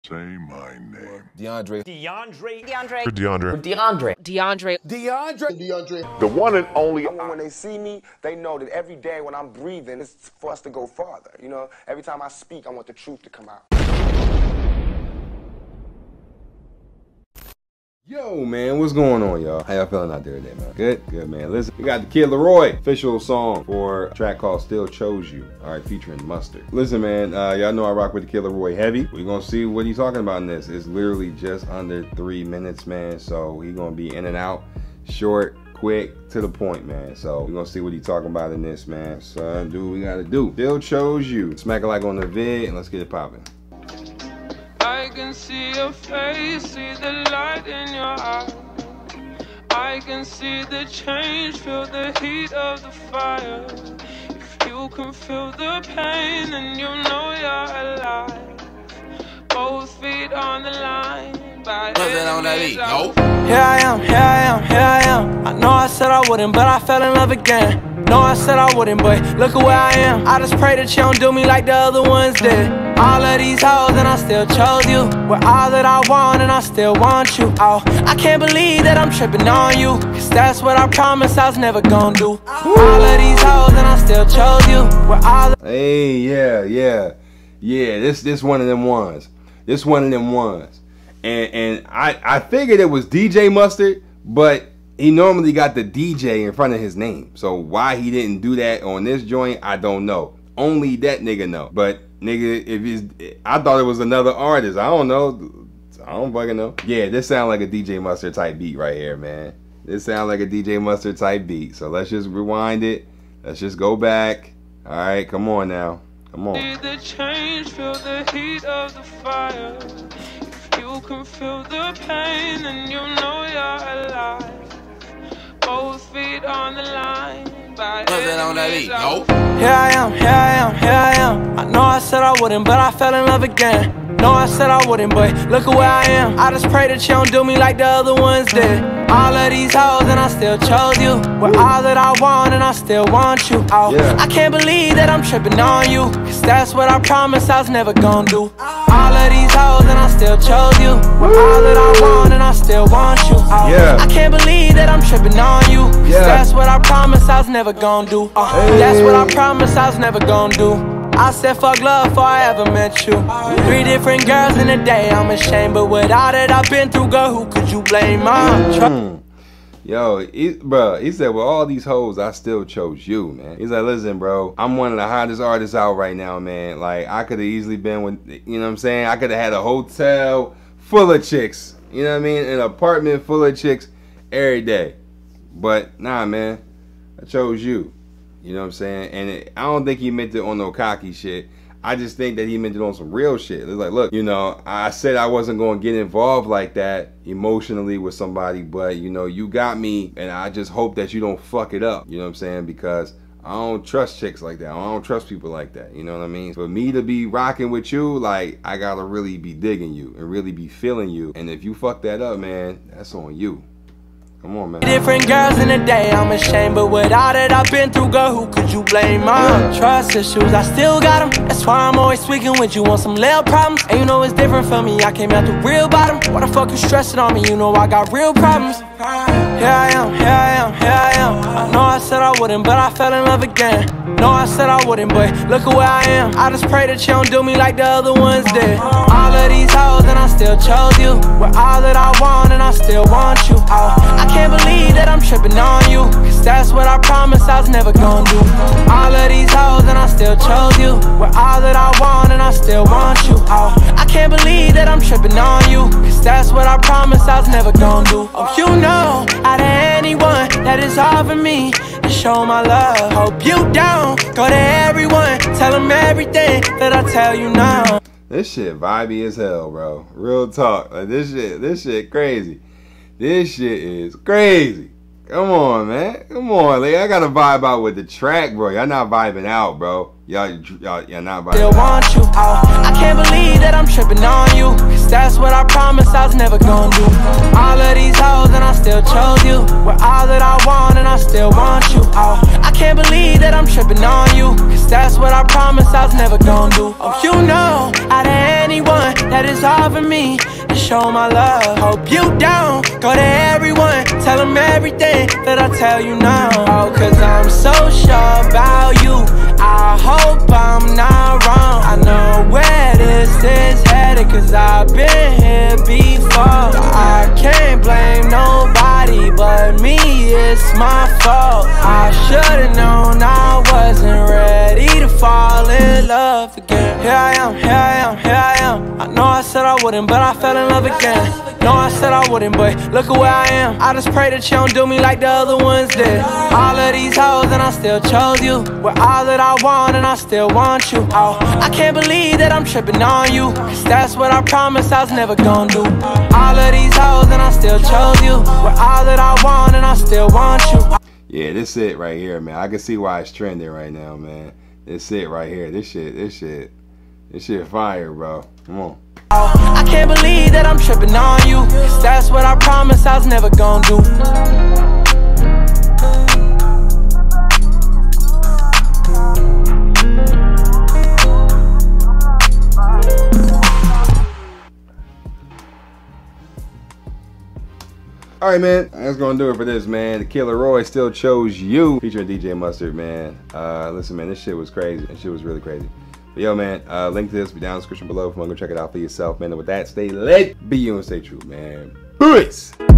Say my name. DeAndre. The one and only. When they see me, they know that every day when I'm breathing, it's for us to go farther. You know, every time I speak, I want the truth to come out. Yo, man, what's going on, y'all? How y'all feeling out there today, man? Good? Good, man. Listen, we got the Kid Laroi official song for a track called Still Chose You, all right, featuring Mustard. Listen, man, y'all know I rock with the Kid Laroi heavy. We're gonna see what he's talking about in this. It's literally just under 3 minutes, man, so he's gonna be in and out, short, quick, to the point, man. So we're gonna see what he's talking about in this, man. Son, do what we gotta do. Still Chose You. Smack a like on the vid, and let's get it popping. I can see your face, see the light in your eyes. I can see the change, feel the heat of the fire. If you can feel the pain, then you know you're alive. Both feet on the line. Here I am, here I am, here I am. I know I said I wouldn't, but I fell in love again. No, I said I wouldn't, but look at where I am. I just pray that you don't do me like the other ones did. All of these hoes and I still chose you. We're all that I want and I still want you. Oh, I can't believe that I'm tripping on you, cause that's what I promised I was never gonna do. All of these hoes and I still chose you. We're all. Hey, yeah. This one of them ones. This one of them ones. And I figured it was DJ Mustard, but he normally got the DJ in front of his name. So why he didn't do that on this joint, I don't know. Only that nigga know. But nigga, if he's, I thought it was another artist. I don't know. I don't fucking know. Yeah, this sounds like a DJ Mustard type beat right here, man. This sounds like a DJ Mustard type beat. So let's just rewind it. Let's just go back. All right, come on now. Come on. See the change, feel the heat of the fire. If you can feel the pain, then you know you're alive. Both feet on the line. Here I am, here I am, here I am. I know I said I wouldn't, but I fell in love again. No, I said I wouldn't, but look at where I am. I just pray that you don't do me like the other ones did. All of these hoes and I still chose you. We're all that I want and I still want you. Oh, yeah. I can't believe that I'm tripping on you, cause that's what I promised I was never gonna do. All of these hoes and I still chose you. We're all that I want and I still want you. Oh, yeah. I can't believe that I'm tripping on you, cause that's what I promised I was never gonna do. That's what I promised I was never gonna do. I said fuck love before I ever met you. 3 different girls in a day, I'm ashamed. But with all that I've been through, girl, who could you blame? Yo, bro, he said, with all these hoes, I still chose you, man. He's like, listen, bro, I'm one of the hottest artists out right now, man. Like, I could have easily been with, you know what I'm saying? I could have had a hotel full of chicks, you know what I mean? An apartment full of chicks every day. But, nah, man, I chose you. You know what I'm saying? And I don't think he meant it on no cocky shit. I just think that he meant it on some real shit. It's like, look, you know, I said I wasn't going to get involved like that emotionally with somebody, but, you know, you got me, and I just hope that you don't fuck it up. You know what I'm saying? Because I don't trust chicks like that. I don't trust people like that. You know what I mean? For me to be rocking with you, like, I got to really be digging you and really be feeling you. And if you fuck that up, man, that's on you. Come on, man. Different girls in a day, I'm ashamed. But with all that I've been through, girl, who could you blame? Trust issues, I still got them. That's why I'm always tweaking with you on some little problems. And you know it's different for me, I came out the real bottom. Why the fuck you stressing on me? You know I got real problems. Here I am, here I am, here I am. I know I said I wouldn't, but I fell in love again. No, I said I wouldn't, but look at where I am. I just pray that you don't do me like the other ones did. All of these hoes and I still chose you. We're all that I want and I still want you. Oh, I can't believe that I'm tripping on you, cause that's what I promised I was never gonna do. All of these hoes and I still chose you. We're all that I want and I still want you. Oh, I can't believe that I'm tripping on you, cause that's what I promised I was never gonna do. Oh, you know, out of anyone that is offering me to show my love, hope you down, go to everyone, tell them everything that I tell you now. This shit vibey as hell, bro. Real talk. Like, this shit crazy. This shit is crazy. Come on, man. Come on. Like, I gotta vibe out with the track, bro. Y'all not vibing out, bro. Y'all not vibing still want you. Oh, I can't believe that I'm tripping on you, cause that's what I promised I was never gonna do. All of these hoes and I still chose you. We're all that I want and I still want you. Oh, I can't believe that I'm tripping on you, cause that's what I promised I was never gonna do. Oh, you know, out of anyone that that it's hard for me to show my love. Hope you down, go to everyone, tell them everything that I tell you now. Oh, cause I'm so sure about you, I hope I'm not wrong. I know where this is headed, cause I've been here before. I can't blame nobody but me, it's my fault. I should've known I wasn't ready to fall in love again. Here I am, here I am, here I am. I know I said I wouldn't, but I fell in love again. No, I said I wouldn't, but look at where I am. I just pray that you don't do me like the other ones did. All of these hoes and I still chose you. With all that I want and I still want you. Oh, I can't believe that I'm tripping on you, cause that's what I promised I was never gonna do. All of these hoes and I still chose you. With all that I want and I still want you. Yeah, this it right here, man. I can see why it's trending right now, man. This it right here. This shit fire, bro. Come on. I can't believe that I'm tripping on you, cause that's what I promised I was never gonna do. Alright, man, that's gonna do it for this, man. The Kid Laroi Still Chose You, featuring DJ Mustard, man. Listen, man, this shit was crazy. This shit was really crazy. But yo, man, link to this will be down in the description below if you want to go check it out for yourself, man. And with that, stay lit, be you, and stay true, man. Peace!